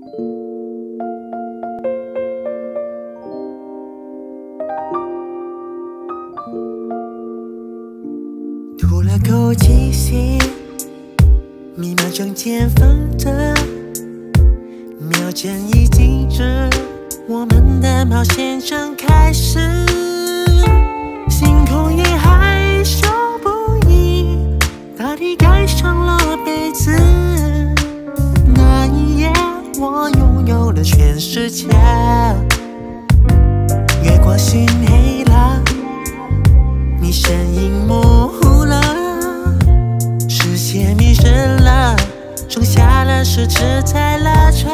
吐了口气息，密码正见放着，秒针已静止，我们的冒险正开始。星空也害羞不已，大地盖上了被子。那一夜，我拥有了全世界。月光熏黑了，你身影模糊了，视线迷失了，剩下了十指在拉扯。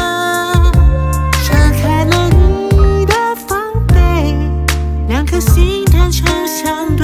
撑开了你的防备，两颗心坦诚相对。